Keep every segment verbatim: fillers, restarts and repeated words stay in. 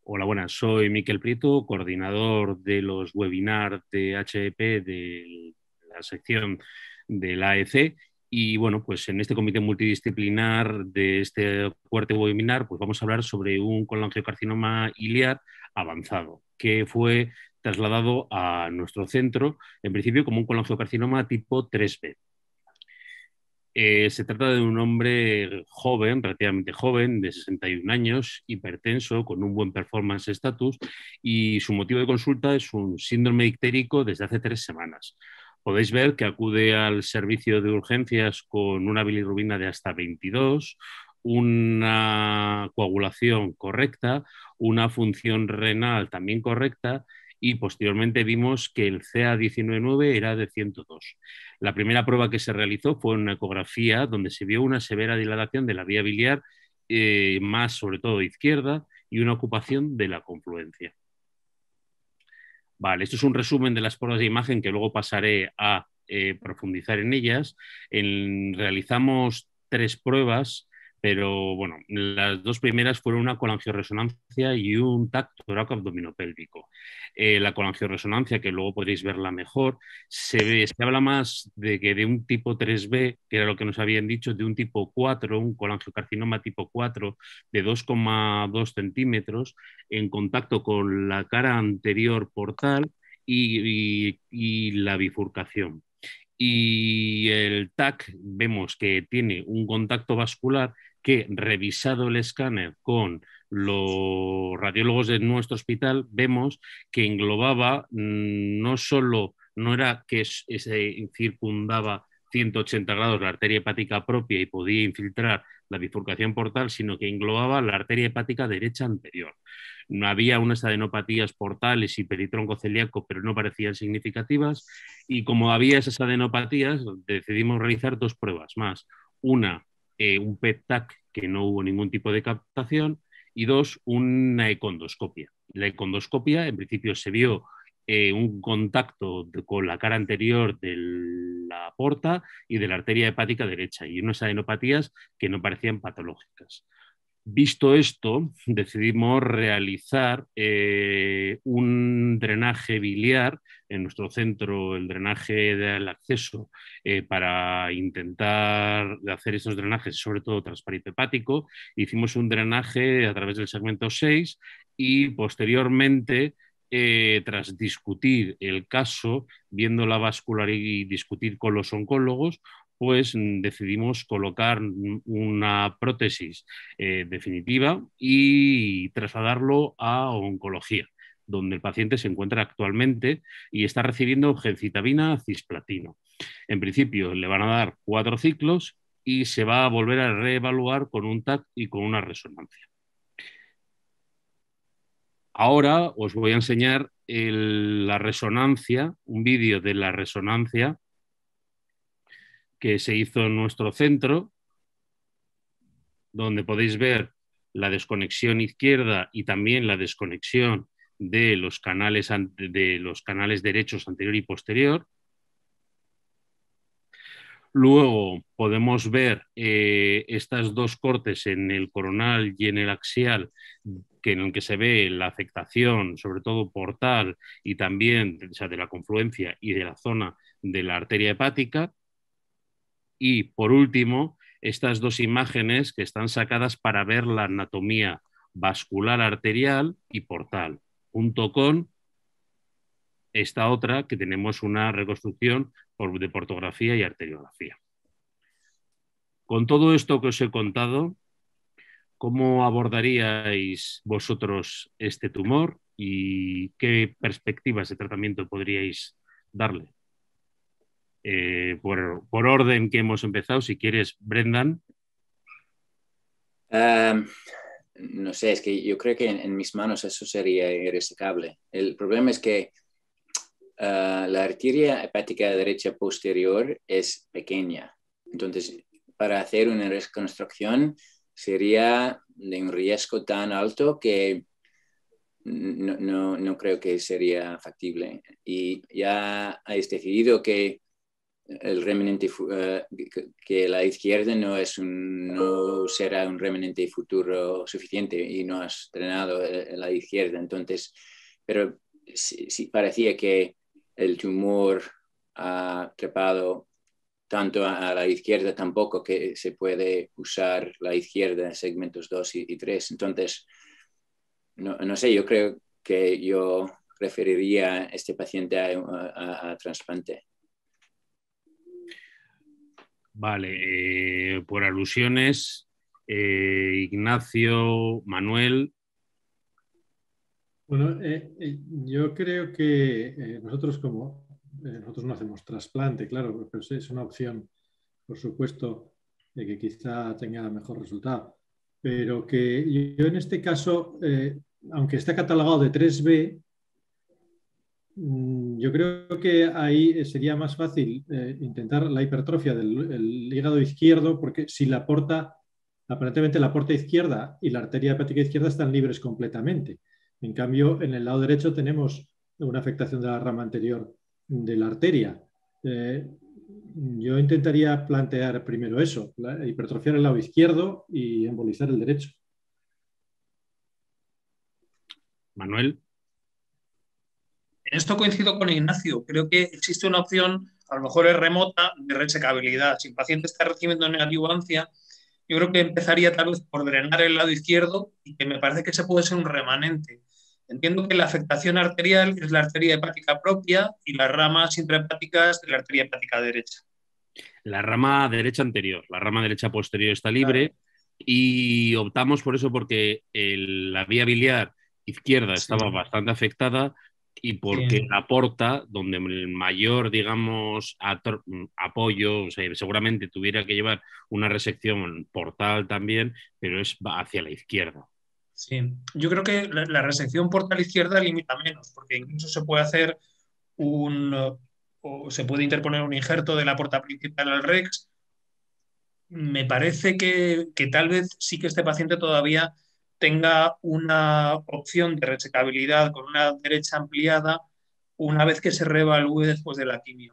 Hola, buenas. Soy Miquel Prieto, coordinador de los webinars de H E P de la sección del A E C. Y bueno, pues en este comité multidisciplinar de este cuarto webinar, pues vamos a hablar sobre un colangiocarcinoma iliar avanzado, que fue trasladado a nuestro centro, en principio como un colangiocarcinoma tipo tres B. Eh, se trata de un hombre joven, relativamente joven, de sesenta y un años, hipertenso, con un buen performance status, y su motivo de consulta es un síndrome ictérico desde hace tres semanas. Podéis ver que acude al servicio de urgencias con una bilirrubina de hasta veintidós, una coagulación correcta, una función renal también correcta, y posteriormente vimos que el C A diecinueve nueve era de ciento dos. La primera prueba que se realizó fue una ecografía donde se vio una severa dilatación de la vía biliar, eh, más sobre todo izquierda, y una ocupación de la confluencia. Vale, esto es un resumen de las pruebas de imagen que luego pasaré a eh, profundizar en ellas. En, realizamos tres pruebas, pero bueno, las dos primeras fueron una colangioresonancia y un TAC toráco-abdominopélvico. Eh, la colangioresonancia, que luego podréis verla mejor, se, ve, se habla más de que de un tipo tres B, que era lo que nos habían dicho, de un tipo cuatro, un colangiocarcinoma tipo cuatro de dos coma dos centímetros, en contacto con la cara anterior portal y, y, y la bifurcación. Y el TAC vemos que tiene un contacto vascular que, revisado el escáner con los radiólogos de nuestro hospital, vemos que englobaba mmm, no solo, no era que se circundaba ciento ochenta grados la arteria hepática propia y podía infiltrar la bifurcación portal, sino que englobaba la arteria hepática derecha anterior. No había unas adenopatías portales y peritronco celíaco, pero no parecían significativas. Y como había esas adenopatías, decidimos realizar dos pruebas más. Una, eh, un P E T TAC, que no hubo ningún tipo de captación, y dos, una econdoscopia. La econdoscopia, en principio, se vio eh, un contacto de, con la cara anterior de la porta y de la arteria hepática derecha, y unas adenopatías que no parecían patológicas. Visto esto, decidimos realizar eh, un drenaje biliar en nuestro centro, el drenaje del acceso, eh, para intentar hacer estos drenajes, sobre todo transparente hepático. Hicimos un drenaje a través del segmento seis y posteriormente, eh, tras discutir el caso, viendo la vascular y discutir con los oncólogos, pues decidimos colocar una prótesis eh, definitiva y trasladarlo a oncología, donde el paciente se encuentra actualmente y está recibiendo gencitabina cisplatino. En principio le van a dar cuatro ciclos y se va a volver a reevaluar con un TAC y con una resonancia. Ahora os voy a enseñar el, la resonancia, un vídeo de la resonancia que se hizo en nuestro centro, donde podéis ver la desconexión izquierda y también la desconexión de los canales, de los canales derechos anterior y posterior. Luego podemos ver eh, estas dos cortes en el coronal y en el axial, que en el que se ve la afectación, sobre todo portal, y también, o sea, de la confluencia y de la zona de la arteria hepática. Y por último, estas dos imágenes que están sacadas para ver la anatomía vascular arterial y portal, junto con esta otra que tenemos una reconstrucción de portografía y arteriografía. Con todo esto que os he contado, ¿cómo abordaríais vosotros este tumor y qué perspectivas de tratamiento podríais darle? Eh, por, por orden que hemos empezado, si quieres, Brendan. Um, no sé, es que yo creo que en, en mis manos eso sería irresecable. El problema es que uh, la arteria hepática derecha posterior es pequeña. Entonces, para hacer una reconstrucción sería de un riesgo tan alto que no, no, no creo que sería factible. Y ya habéis decidido que el remanente, uh, que la izquierda no, es un, no será un remanente futuro suficiente y no has drenado la izquierda. Entonces, pero sí, sí parecía que el tumor ha trepado tanto a, a la izquierda tampoco que se puede usar la izquierda en segmentos dos y tres. Entonces, no, no sé, yo creo que yo referiría a este paciente a, a, a trasplante. Vale, eh, por alusiones, eh, Ignacio, Manuel. Bueno, eh, eh, yo creo que eh, nosotros como eh, nosotros no hacemos trasplante, claro, pero sí, es una opción, por supuesto, de que quizá tenga mejor resultado. Pero que yo en este caso, eh, aunque está catalogado de tres B, yo creo que ahí sería más fácil eh, intentar la hipertrofia del el hígado izquierdo, porque si la porta, aparentemente la porta izquierda y la arteria hepática izquierda están libres completamente. En cambio, en el lado derecho tenemos una afectación de la rama anterior de la arteria. Eh, yo intentaría plantear primero eso, la, hipertrofiar el lado izquierdo y embolizar el derecho. Manuel. En esto coincido con Ignacio. Creo que existe una opción, a lo mejor es remota, de resecabilidad. Si el paciente está recibiendo neoadyuvancia, yo creo que empezaría tal vez por drenar el lado izquierdo y que me parece que ese puede ser un remanente. Entiendo que la afectación arterial es la arteria hepática propia y las ramas intrahepáticas de la arteria hepática derecha. La rama derecha anterior, la rama derecha posterior está libre, claro. Y optamos por eso porque el, la vía biliar izquierda sí. estaba bastante afectada y porque sí. la porta, donde el mayor, digamos, apoyo, o sea, seguramente tuviera que llevar una resección portal también, pero es hacia la izquierda. Sí, yo creo que la, la resección portal izquierda limita menos, porque incluso se puede hacer un, o se puede interponer un injerto de la porta principal al rex. Me parece que, que tal vez sí que este paciente todavía tenga una opción de resecabilidad con una derecha ampliada una vez que se reevalúe después de la quimio.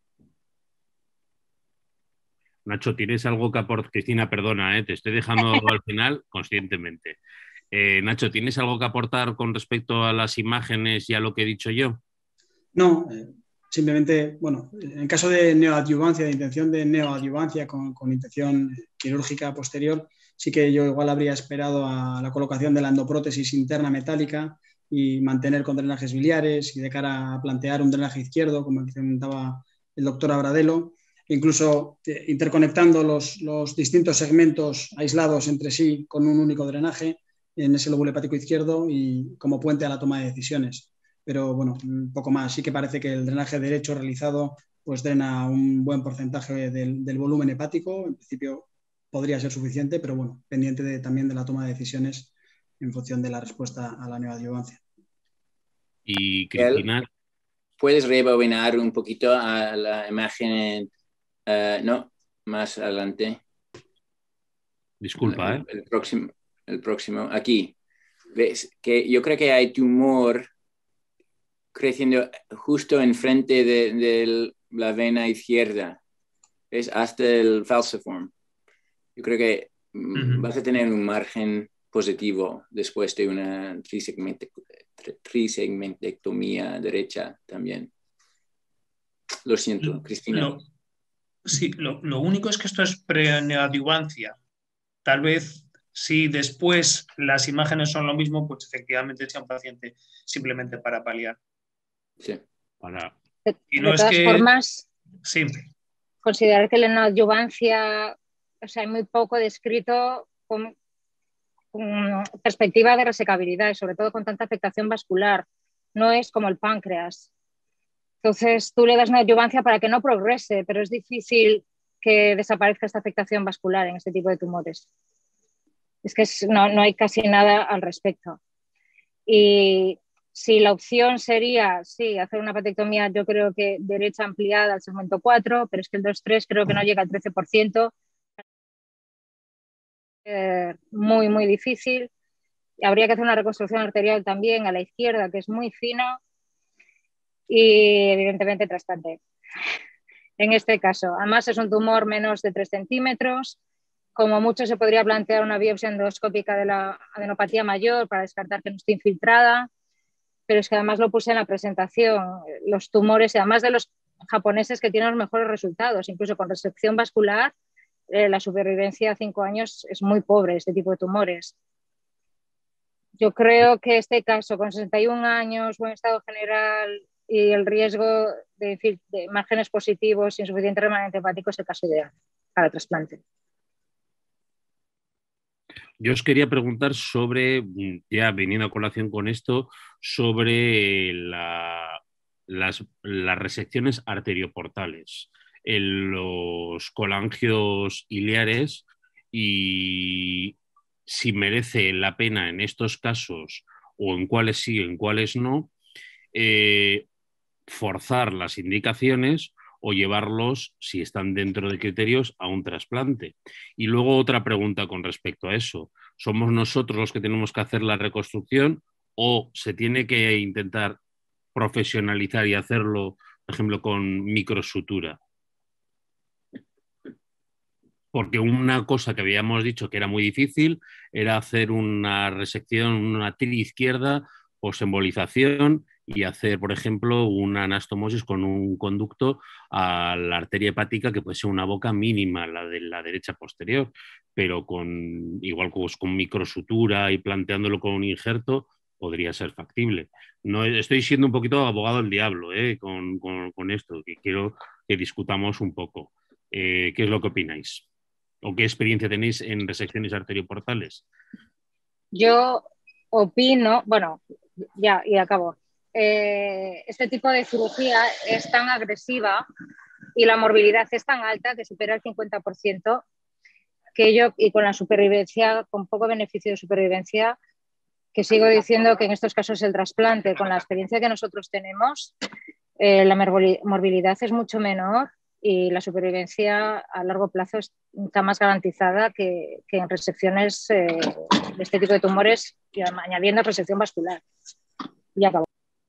Nacho, ¿tienes algo que aportar? Cristina, perdona, ¿eh? Te estoy dejando al final conscientemente. Eh, Nacho, ¿tienes algo que aportar con respecto a las imágenes y a lo que he dicho yo? No, eh, simplemente, bueno, en caso de neoadyuvancia, de intención de neoadyuvancia con, con intención quirúrgica posterior, sí que yo igual habría esperado a la colocación de la endoprótesis interna metálica y mantener con drenajes biliares y de cara a plantear un drenaje izquierdo, como comentaba el doctor Abradelo, incluso eh, interconectando los, los distintos segmentos aislados entre sí con un único drenaje en ese lóbulo hepático izquierdo y como puente a la toma de decisiones. Pero bueno, un poco más. Sí que parece que el drenaje derecho realizado pues drena un buen porcentaje del, del volumen hepático. En principio podría ser suficiente, pero bueno, pendiente de, también de la toma de decisiones en función de la respuesta a la neoadyuvancia. Y Cristina, ¿puedes rebobinar un poquito a la imagen? Uh, no, más adelante. Disculpa, ¿eh? El, el, próximo, el próximo, aquí. ¿Ves? Que yo creo que hay tumor creciendo justo enfrente de, de la vena izquierda. ¿Ves? Hasta el falciform. Yo creo que uh-huh. vas a tener un margen positivo después de una trisegmentectomía derecha también. Lo siento, Cristina. Lo, sí, lo, lo único es que esto es preneoadyuvancia. Tal vez si después las imágenes son lo mismo, pues efectivamente sea un paciente simplemente para paliar. Sí. Para... De, y no de es todas que... formas, sí. considerar que la neoadyuvancia, o sea, hay muy poco descrito con, con perspectiva de resecabilidad y sobre todo con tanta afectación vascular. No es como el páncreas. Entonces tú le das neoadyuvancia para que no progrese, pero es difícil que desaparezca esta afectación vascular en este tipo de tumores. Es que es, no, no hay casi nada al respecto. Y si la opción sería, sí, hacer una patectomía, yo creo que derecha ampliada al segmento cuatro, pero es que el dos tres creo que no llega al trece por ciento. Eh, muy, muy difícil. Habría que hacer una reconstrucción arterial también a la izquierda, que es muy fina. Y evidentemente trasplante. en este caso. Además es un tumor menos de tres centímetros. Como mucho se podría plantear una biopsia endoscópica de la adenopatía mayor para descartar que no esté infiltrada, pero es que además lo puse en la presentación, los tumores, y además de los japoneses que tienen los mejores resultados, incluso con resección vascular, eh, la supervivencia a cinco años es muy pobre, este tipo de tumores. Yo creo que este caso, con sesenta y un años, buen estado general y el riesgo de, de márgenes positivos, insuficiente remanente hepático, es el caso ideal para trasplante. Yo os quería preguntar sobre, ya viniendo a colación con esto, sobre la, las, las resecciones arterioportales en los colangios iliares y si merece la pena en estos casos o en cuáles sí, en cuáles no, eh, forzar las indicaciones o llevarlos, si están dentro de criterios, a un trasplante. Y luego otra pregunta con respecto a eso. ¿Somos nosotros los que tenemos que hacer la reconstrucción o se tiene que intentar profesionalizar y hacerlo, por ejemplo, con microsutura? Porque una cosa que habíamos dicho que era muy difícil era hacer una resección, una tira izquierda, posembolización y hacer, por ejemplo, una anastomosis con un conducto a la arteria hepática que puede ser una boca mínima, la de la derecha posterior, pero con igual pues, con microsutura y planteándolo con un injerto podría ser factible. No, estoy siendo un poquito abogado del diablo ¿eh? con, con, con esto, que quiero que discutamos un poco. Eh, ¿Qué es lo que opináis? ¿O qué experiencia tenéis en resecciones arterioportales? Yo opino, bueno, ya, y acabo. Eh, este tipo de cirugía es tan agresiva y la morbilidad es tan alta que supera el cincuenta por ciento que yo, y con la supervivencia, con poco beneficio de supervivencia, que sigo diciendo que en estos casos el trasplante, con la experiencia que nosotros tenemos, eh, la morbilidad es mucho menor y la supervivencia a largo plazo está más garantizada que, que en resecciones eh, de este tipo de tumores, y añadiendo resección vascular. Y acabó.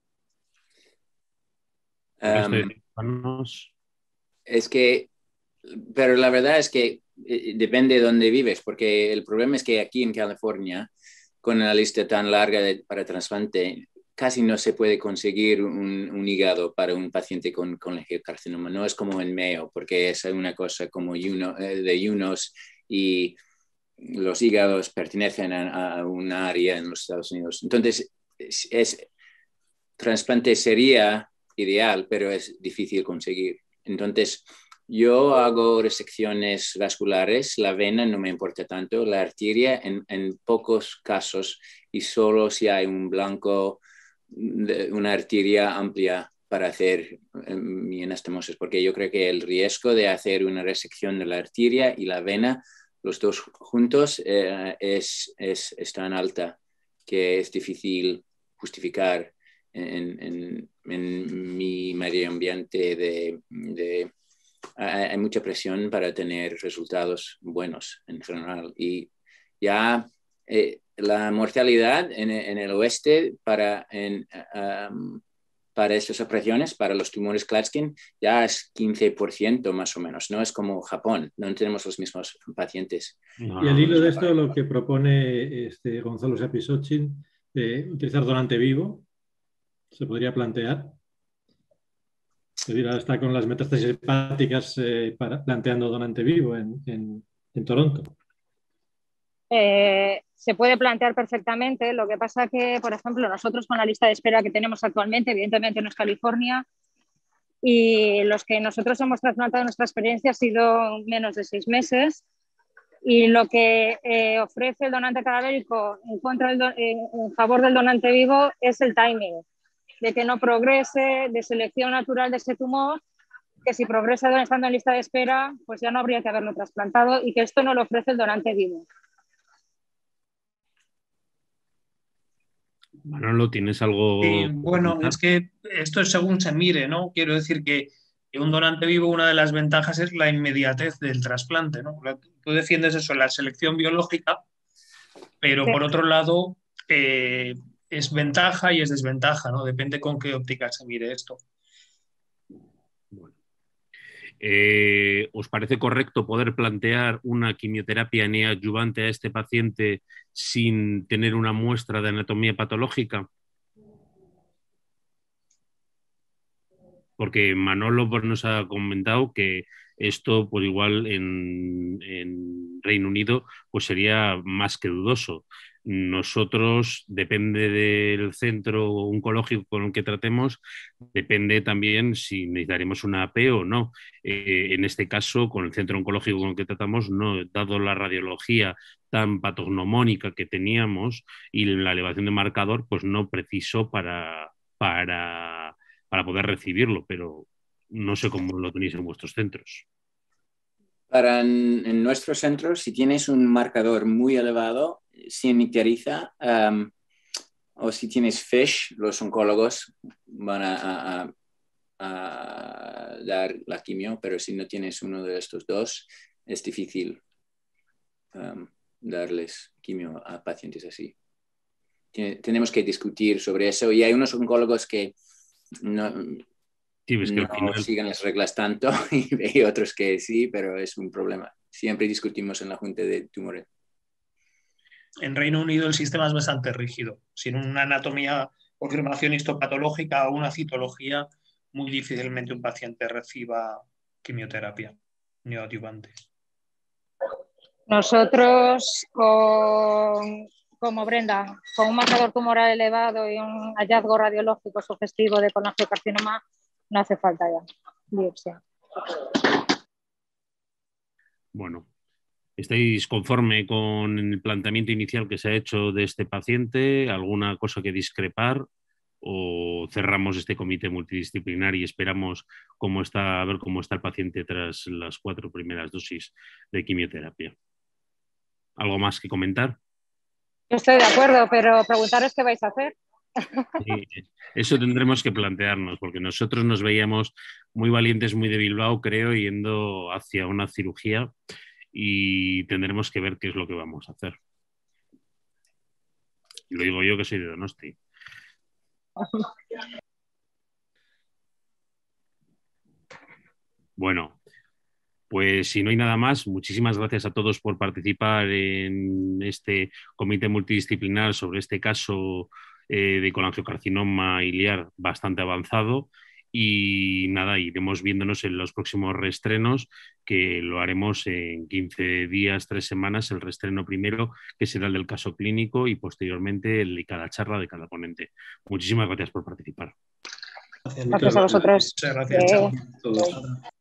Um, es que, pero la verdad es que eh, depende de dónde vives, porque el problema es que aquí en California, con una lista tan larga de, para trasplante, casi no se puede conseguir un, un hígado para un paciente con, con carcinoma. No es como en Mayo, porque es una cosa como uno, eh, de unos y los hígados pertenecen a, a un área en los Estados Unidos. Entonces, es, es, trasplante sería ideal, pero es difícil conseguir. Entonces, yo hago resecciones vasculares, la vena no me importa tanto, la arteria en, en pocos casos y solo si hay un blanco, una arteria amplia para hacer mi anastomosis, porque yo creo que el riesgo de hacer una resección de la arteria y la vena, los dos juntos, eh, es, es, es tan alta que es difícil justificar en, en, en mi medio ambiente de, de hay mucha presión para tener resultados buenos en general. Y ya eh, la mortalidad en, en el oeste para, en, um, para estas operaciones, para los tumores Klatskin, ya es quince por ciento más o menos. No es como Japón, no tenemos los mismos pacientes. Y al hilo de esto, lo que propone este Gonzalo Sapisochin, eh, utilizar donante vivo, se podría plantear. Es decir, ahora está con las metástasis hepáticas eh, para, planteando donante vivo en, en, en Toronto. Eh, se puede plantear perfectamente. Lo que pasa que, por ejemplo, nosotros con la lista de espera que tenemos actualmente, evidentemente no es California, y los que nosotros hemos trasplantado, nuestra experiencia ha sido menos de seis meses. Y lo que eh, ofrece el donante cadavérico en, contra del, en, en favor del donante vivo es el timing, de que no progrese, de selección natural de ese tumor, que si progresa estando en lista de espera, pues ya no habría que haberlo trasplantado y que esto no lo ofrece el donante vivo. Manolo, ¿tienes algo? Sí, bueno, es que esto es según se mire, ¿no? Quiero decir que un donante vivo, una de las ventajas es la inmediatez del trasplante, ¿no? Tú defiendes eso, la selección biológica, pero sí. Por otro lado, eh, es ventaja y es desventaja, ¿no? Depende con qué óptica se mire esto. Bueno. Eh, ¿Os parece correcto poder plantear una quimioterapia neoadyuvante a este paciente sin tener una muestra de anatomía patológica? Porque Manolo pues, nos ha comentado que esto, pues igual en, en Reino Unido, pues sería más que dudoso. Nosotros, depende del centro oncológico con el que tratemos, depende también si necesitaremos una A P o no. Eh, en este caso, con el centro oncológico con el que tratamos, no, dado la radiología tan patognomónica que teníamos y la elevación de marcador, pues no precisó para, para, para poder recibirlo, pero no sé cómo lo tenéis en vuestros centros. Para en, en nuestros centros, si tienes un marcador muy elevado, se initeriza, um, o si tienes FISH, los oncólogos van a, a, a dar la quimio, pero si no tienes uno de estos dos, es difícil um, darles quimio a pacientes así. Tiene, tenemos que discutir sobre eso y hay unos oncólogos que no... Sí, ves que no al final... siguen las reglas tanto y hay otros que sí, pero es un problema. Siempre discutimos en la Junta de Tumores. En Reino Unido el sistema es bastante rígido. Sin una anatomía, confirmación histopatológica o una citología, muy difícilmente un paciente reciba quimioterapia neoadyuvante. Nosotros, con, como Brenda, con un marcador tumoral elevado y un hallazgo radiológico sugestivo de colangiocarcinoma, no hace falta ya biopsia. Bueno, ¿estáis conforme con el planteamiento inicial que se ha hecho de este paciente? ¿Alguna cosa que discrepar? ¿O cerramos este comité multidisciplinar y esperamos cómo está, a ver cómo está el paciente tras las cuatro primeras dosis de quimioterapia? ¿Algo más que comentar? Yo estoy de acuerdo, pero preguntaros qué vais a hacer. Sí, eso tendremos que plantearnos, porque nosotros nos veíamos muy valientes, muy de Bilbao, creo, yendo hacia una cirugía y tendremos que ver qué es lo que vamos a hacer. Lo digo yo que soy de Donosti. Bueno, pues si no hay nada más, muchísimas gracias a todos por participar en este comité multidisciplinar sobre este caso eh, de colangiocarcinoma iliar bastante avanzado. Y nada, iremos viéndonos en los próximos reestrenos, que lo haremos en quince días, tres semanas, el reestreno primero, que será el del caso clínico, y posteriormente el de cada charla de cada ponente. Muchísimas gracias por participar. Gracias a vosotros. Muchas gracias. Eh, Todos.